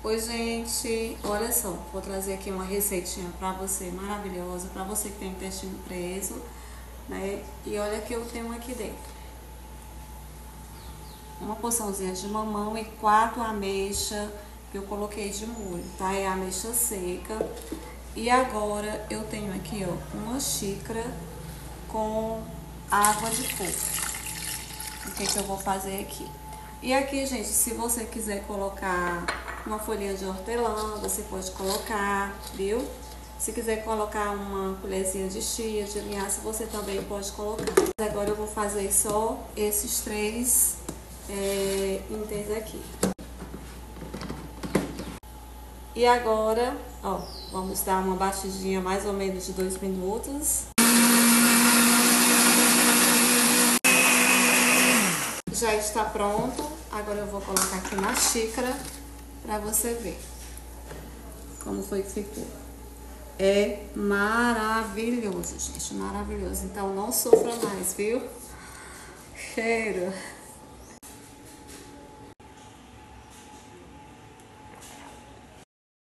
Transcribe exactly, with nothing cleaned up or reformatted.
Oi, gente, olha só, vou trazer aqui uma receitinha pra você, maravilhosa, pra você que tem intestino preso, né? E olha que eu tenho aqui dentro. Uma porçãozinha de mamão e quatro ameixas que eu coloquei de molho, tá? É ameixa seca. E agora eu tenho aqui, ó, uma xícara com água de coco. O que que eu vou fazer aqui? E aqui, gente, se você quiser colocar uma folhinha de hortelã, você pode colocar, viu? Se quiser colocar uma colherzinha de chia, de linhaça, você também pode colocar. Mas agora eu vou fazer só esses três é, itens aqui. E agora, ó, vamos dar uma batidinha mais ou menos de dois minutos. Já está pronto. Agora eu vou colocar aqui na xícara para você ver como foi que ficou. É maravilhoso, gente, maravilhoso. Então não sofra mais, viu? Cheiro!